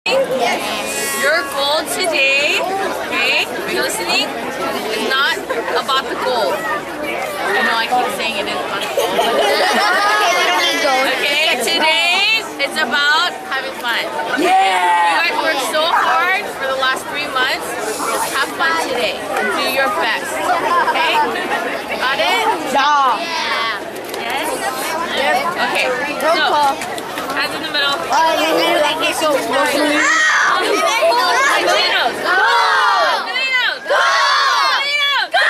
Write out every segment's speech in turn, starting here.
Your goal today, okay, are you listening? Is not about the goal. I know I keep saying it is about the goal. Okay, today it's about having fun. Yeah! You guys worked so hard for the last 3 months. Just have fun today. Do your best. Okay? Got it? Yeah. Yes? Okay, so hands in the middle. Molinos! Go! Molinos! Go! Molinos! Go!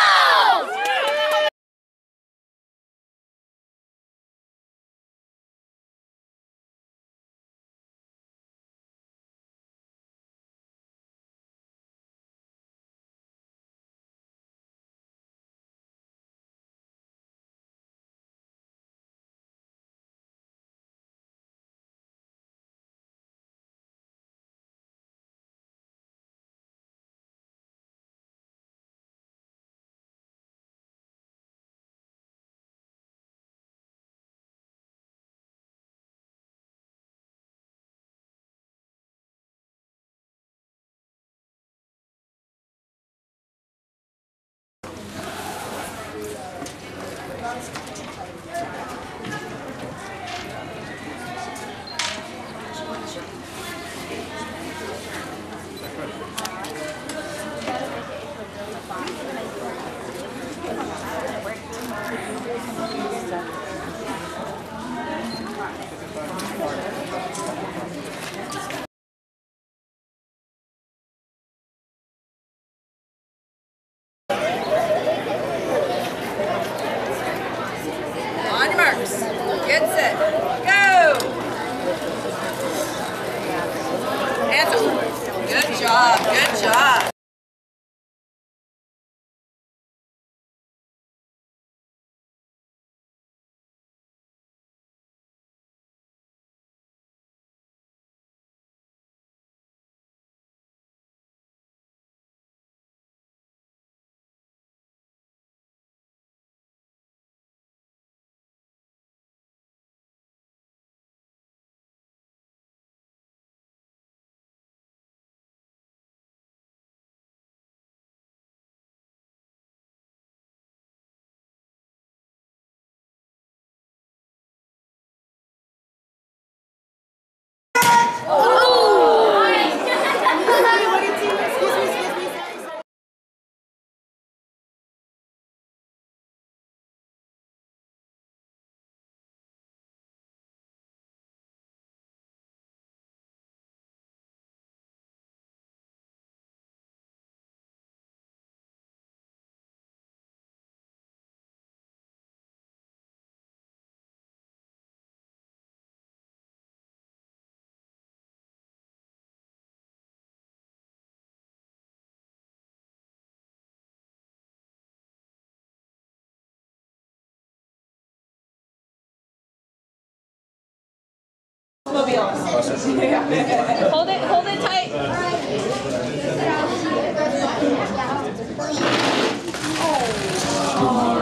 On your marks. Get set. Go! Hands up. Good job. Good job. Hold it tight. Oh.